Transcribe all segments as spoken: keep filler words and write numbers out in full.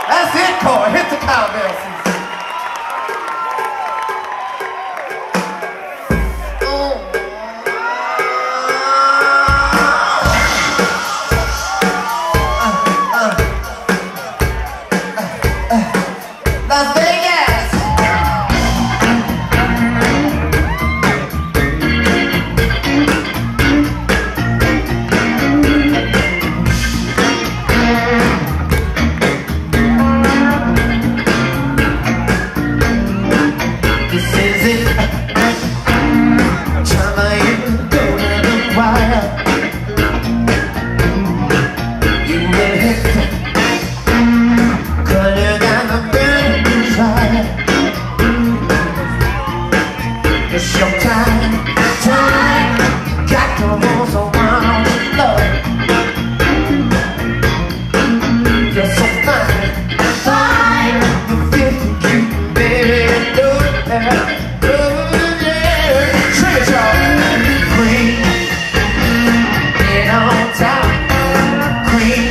That's it, Corey. Hit the cowbell season. Las Vegas. This is it. Time I am going wild. You will hit the color down the burning desire. It's your time, time. Got the walls around love. You're so fine, fine. You're fifty cute, baby. Do it, do it, yeah. Sing it, y'all. Queen, get on top. Queen,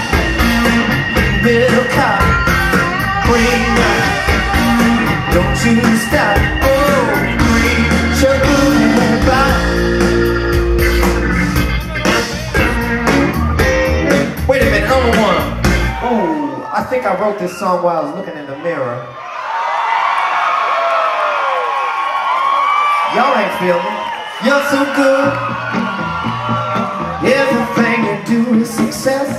little cop. Queen, don't you stop. Oh, Queen, sugar and pop. Wait a minute, number one. Oh, I think I wrote this song while I was looking in the mirror. Y'all ain't feel me. You're so good. Everything you do is success.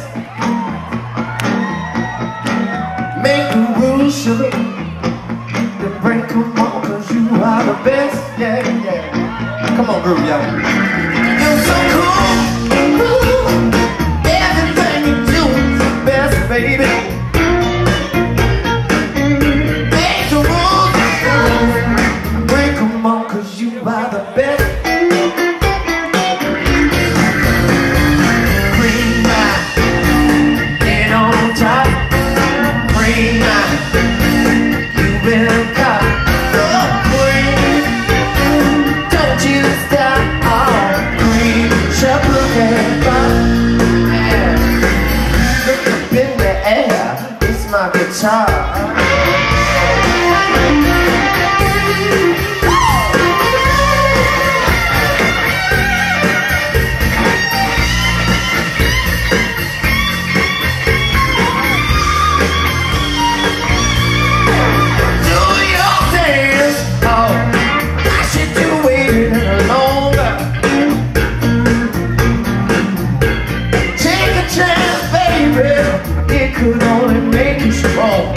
Make the rules, sugar. To break them all, cause you are the best. Yeah, yeah. Come on, groove, y'all. You're so cool, cool. Everything you do is the best, baby. Make the rules, break them all, cause you are the best. Green eye, get on top. Green eye, you will cut. Oh, green, don't you stop. Oh, green, sugar and pop. Yeah. Look up in the air, it's my guitar. It could only make you strong.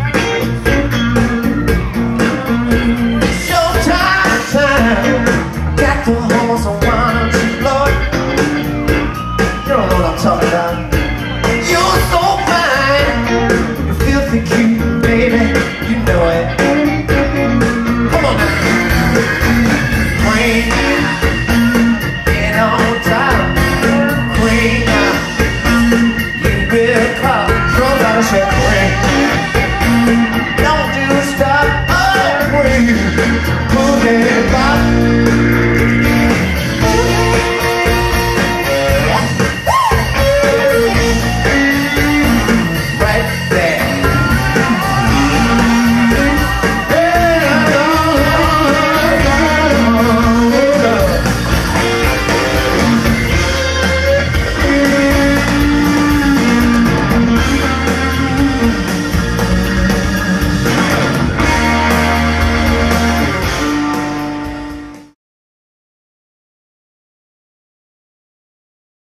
It's your time, time. Got the horse around you, Lord. You don't know what I'm talking about. You're so fine. You're filthy cute, baby. You know it. Come on now. Queen, get on top. Queen, you will come. Don't you stop, oh, queen, move it back.